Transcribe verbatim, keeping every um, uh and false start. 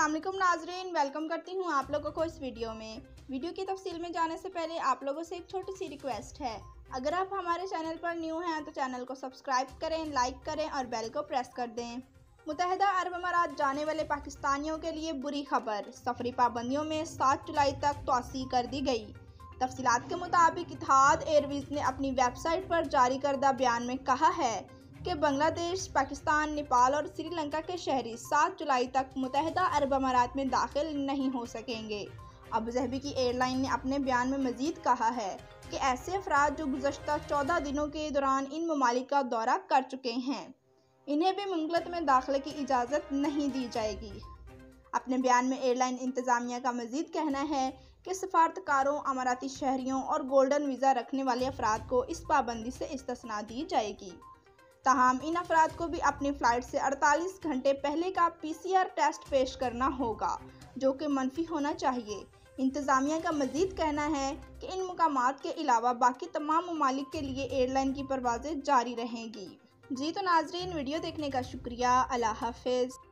अस्सलाम वालेकुम नाजरीन, वेलकम करती हूँ आप लोगों को इस वीडियो में। वीडियो की तफसील में जाने से पहले आप लोगों से एक छोटी सी रिक्वेस्ट है। अगर आप हमारे चैनल पर न्यू हैं तो चैनल को सब्सक्राइब करें, लाइक करें और बेल को प्रेस कर दें। मुत्तहिदा अरब अमारात जाने वाले पाकिस्तानियों के लिए बुरी खबर, सफरी पाबंदियों में सात जुलाई तक तोसी कर दी गई। तफसीलात के मुताबिक इतिहाद एयरवेज ने अपनी वेबसाइट पर जारी करदा बयान में कहा है कि बांग्लादेश, पाकिस्तान, नेपाल और श्रीलंका के शहरी सात जुलाई तक मुत्तहिदा अरब अमारात में दाखिल नहीं हो सकेंगे। अबू ज़हबी की एयरलाइन ने अपने बयान में मजीद कहा है कि ऐसे अफराद जो गुज़श्ता चौदह दिनों के दौरान इन ममालिक का दौरा कर चुके हैं, इन्हें भी मुमलिकत में दाखिले की इजाज़त नहीं दी जाएगी। अपने बयान में एयरलाइन इंतज़ामिया का मजीद कहना है कि सफारतकारों, अमाराती शहरियों और गोल्डन वीज़ा रखने वाले अफराद को इस पाबंदी से इस्तिस्ना दी जाएगी। ताहम इन अफराद को भी अपनी फ़्लाइट से अड़तालीस घंटे पहले का पी सी आर टेस्ट पेश करना होगा, जो कि मनफी होना चाहिए। इंतज़ामिया का मजीद कहना है कि इन मुकामात के अलावा बाकी तमाम ममालिक के लिए एयरलाइन की परवाज़ें जारी रहेंगी। जी तो नाजरीन, वीडियो देखने का शुक्रिया। अल्लाह हाफ़िज़।